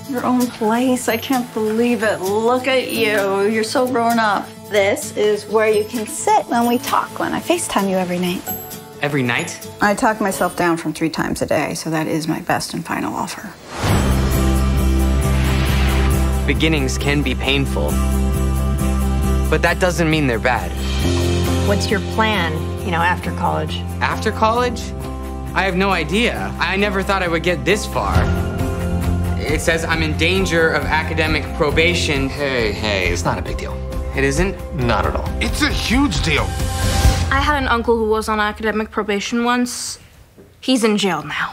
Your own place. I can't believe it. Look at you. You're so grown up. This is where you can sit when we talk, when I FaceTime you every night. Every night? I talk myself down from 3 times a day, so that is my best and final offer. Beginnings can be painful, but that doesn't mean they're bad. What's your plan, after college? After college? I have no idea. I never thought I would get this far. It says I'm in danger of academic probation. Hey, it's not a big deal. It isn't? Not at all. It's a huge deal. I had an uncle who was on academic probation once. He's in jail now.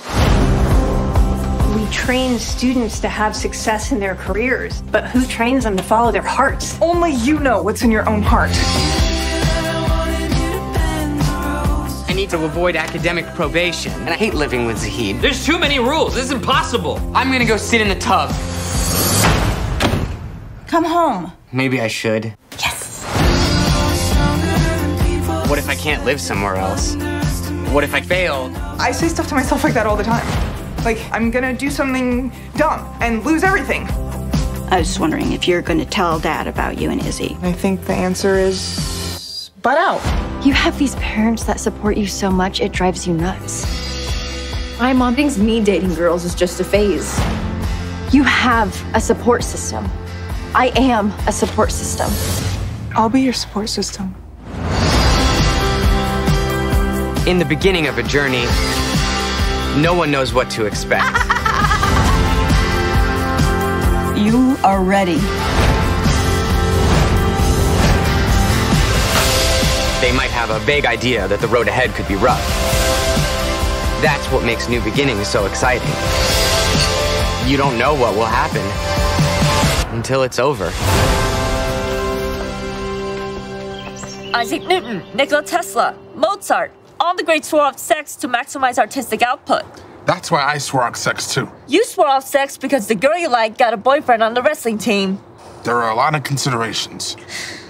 We train students to have success in their careers, but who trains them to follow their hearts? Only you know what's in your own heart. I need to avoid academic probation, and I hate living with Zahid. There's too many rules. This is impossible. I'm gonna go sit in the tub. Come home. Maybe I should. Yes. What if I can't live somewhere else? What if I fail? I say stuff to myself like that all the time. Like, I'm gonna do something dumb and lose everything. I was just wondering if you're going to tell Dad about you and Izzy. I think the answer is butt out. You have these parents that support you so much, it drives you nuts. My mom thinks me dating girls is just a phase. You have a support system. I am a support system. I'll be your support system. In the beginning of a journey, no one knows what to expect. You are ready. They might have a vague idea that the road ahead could be rough. That's what makes new beginnings so exciting. You don't know what will happen until it's over. Isaac Newton, Nikola Tesla, Mozart, all the greats swore off sex to maximize artistic output. That's why I swore off sex too. You swore off sex because the girl you like got a boyfriend on the wrestling team. There are a lot of considerations.